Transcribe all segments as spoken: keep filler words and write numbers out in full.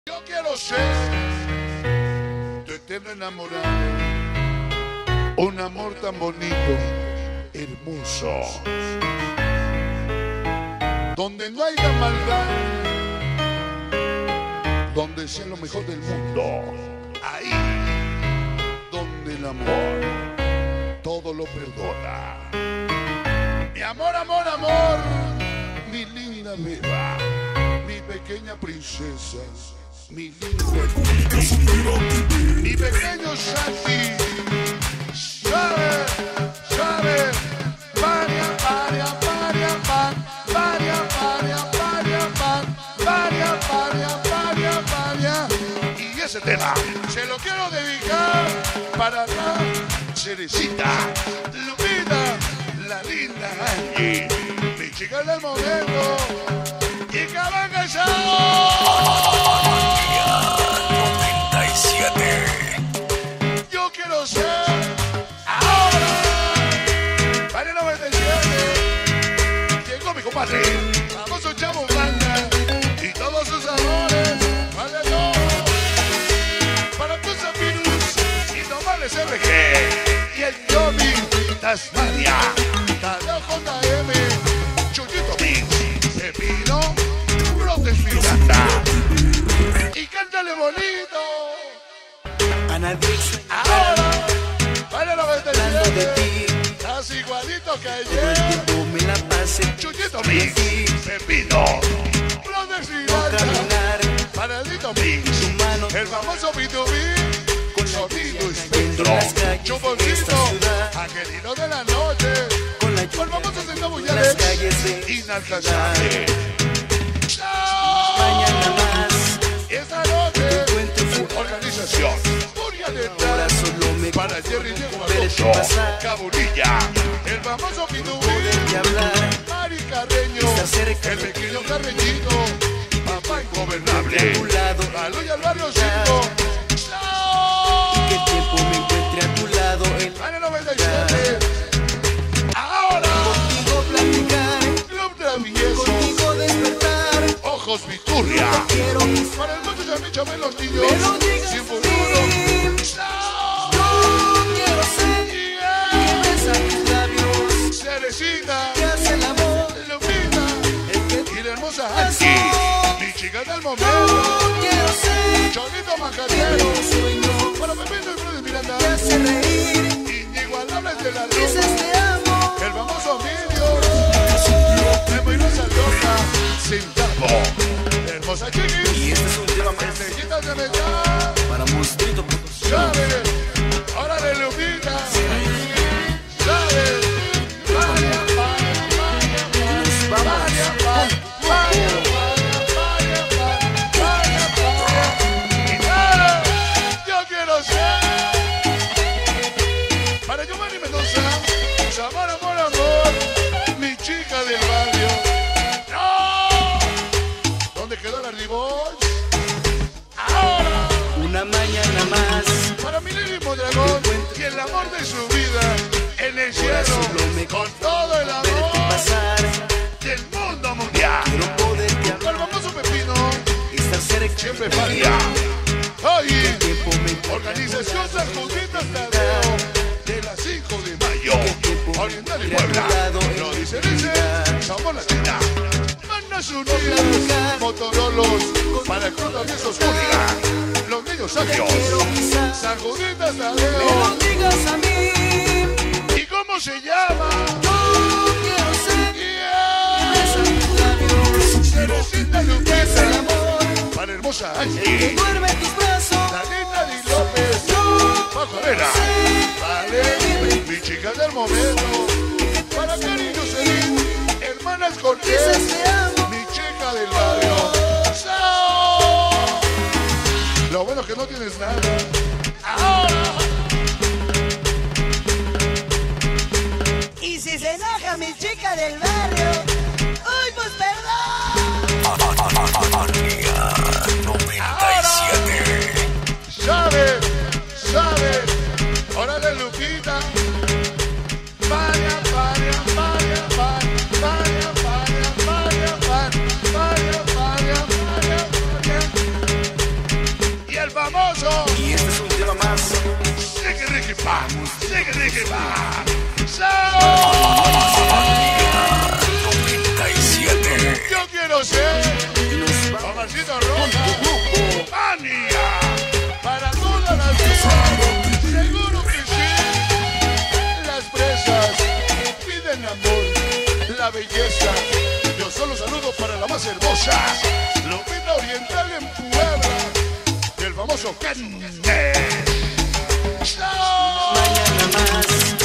Yo quiero ser tu eterno enamorado, un amor tan bonito, hermoso, donde no haya maldad, donde sea lo mejor del mundo, ahí donde el amor todo lo perdona. Mi amor, amor, amor, mi linda beba, mi pequeña princesa, mi lindo, mi pequeño Santi, sabe, sabe, varia, varia, varia, van, varia, varia, varia, van, varia, varia, varia, varia. Y ese tema se lo quiero dedicar para la Cerecita, Lupita, la linda Angie, mi chica del momento, y que va noventa y siete. Yo quiero ser ahora. Para noventa y siete. Llegó mi compadre. Vamos a Chavo Blanca y todos sus amores. Vale todo. Para tus amigos y tomales R G. Y el Yomi Tasmania. Tadeo J M. Chuyito Mix. Pepino. Miranda. Y cántale bonito. Ana Dix, ahora, para noventa y siete, de ti. estás igualito que Todo el ayer. tiempo me la pasé. Chuyito Mix, Pepino, Brothers Miranda, Paradito Mix, el famoso B dos B, con sonido espectro, Chuponcito, Angelino de la noche, con el famoso centavo Yares, inalcanzable. Mañana más. Esta noche, organización Furia de Tras, para Jerry Diego Barroso, Cabulilla, el famoso Pinubí, Mari Carreño, el pequeño Carreñito, papá ingobernable, Aloy al barrio cinco. Y que el tiempo me encuentre a tu lado. El Año noventa y siete. Ahora, contigo platicar, Club Travieso, contigo despertar. Ojos Viturria, Quiero para el mundo ya me los me niños, lo digas sin así. futuro. Yo quiero ser quien besa tus labios, Cerecita, que hace el amor, Lupita, el que y la hermosa Angie, mi chica del momento, quiero ser. Cholito Macatero, Un sueño para Pepito y Freddy Miranda, que hace reír. inigualables de la Dices ropa, te amo. el famoso Emilio, Memo y Rosa Loca, Centavo, la hermosa Chiquis, Y este es un tema más estrellitas de metal, para Monstruito Producción. sabe, ahora de Lupita, sabe, vaya, vaya, vaya, vaya, vaya, vaya, vaya, vaya, vaya, y nada, yo quiero ser, para Giovanni Mendoza, amor, amor, amor, mi chica del barrio, no, ¿dónde quedó la Riboy? Ahora, Una mañana más. para mi lírico dragón y el amor de su vida en el cielo, con todo el Verte amor pasar. del mundo mundial. Quiero poderte Con el hablar. famoso Pepino, Estar cerca. siempre faria. Oye, Tiempo me Organización San Juditas Tadeo de las cinco de mayo, Oriental y Puebla. Lo dice, dice, somos la China. Manas Unidas, Motorolos, para el Club de esos Hooligan, los niños sabios, San Juditas me lo Tadeo. digas a mí. ¿Y cómo se llama? Yo quiero ser Yeah. besa tus labios. Cerecita Es el Lupita, amor para hermosa que Angie, duerme en tus brazos. Danita Di López, Bajo Arena, vale, mi chica del momento, para cariño Celine, hermanas Dices Cortés, te amo. mi chica del barrio. ¡Sao! Lo bueno es que no tienes nada. Ahora, Y si se enoja mi chica del barrio, uy, pues perdón. sabe, sabe, hora de Lupita. Vaya, vaya, vaya, vaya, vaya, vaya, vaya, vaya, vaya, vaya, vaya, vaya. famoso. Y este es un tema más. Ricky, Ricky, pa. Ricky, Ricky, pa. noventa y siete. Yo quiero ser Omarcito Roja. Mania. Para todas las vidas. Seguro que sí. Las presas piden amor, la belleza. Yo solo saludo para la más hermosa. Lupita Oriental en Puebla. El famoso Cande. ¡No! Mañana más.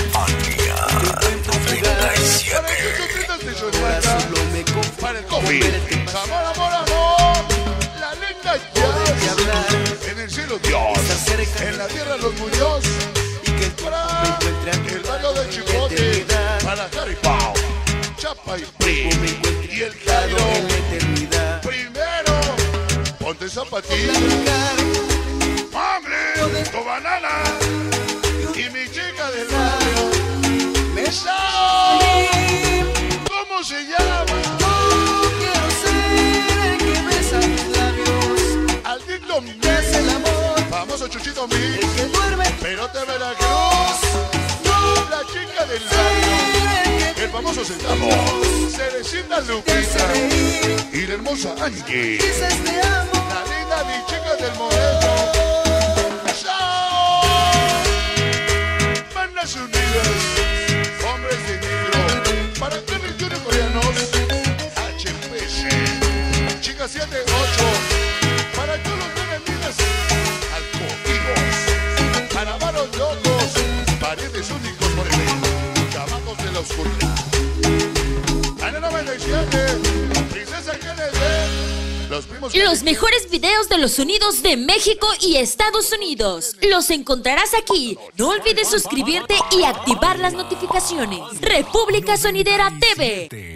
noventa y siete. Para que tú gritas de su Ahora hermana. solo me confío. Para el coffee. Amor, amor, amor. La linda De jazz. hablar En el cielo Dios. estar cerca. En la tierra los Muñoz. Y que el tiempo Para me encuentre a tu el barrio de lado. Chipote. Eternidad. Para Caripao. Chapa y Pri. Me encuentre Y el a tu lado Cairo. en la eternidad. Primero. Ponte zapatillas. Brincar ¡Hombre! ¡Tu banana! Y mi chica del barrio. ¡Besao! ¿Cómo se llama? quiero ser el que besa tus labios. Aldito Que hace el amor. famoso Chuchito El Mix. que duerme. Perote Veracruz. La chica del barrio. El famoso Centavo. Cerecita Te hace Lupita. reír. Y la hermosa Angie. Dices te amo. La linda mi chica del Moreno. ¡Chao! Bandas Unidas. Hombres de negro. Para Terry Junior coreanos. H P C. Chicas siete ocho. Para todos los femeninas. Alcohólicos. Para varos locos. Parientes únicos por el Cabajos de la oscuridad. Ana noventa y siete. Princesa Kennedy. Los primos. Los mejores videos de los sonidos de México y Estados Unidos los encontrarás aquí. No olvides suscribirte y activar las notificaciones. República Sonidera T V.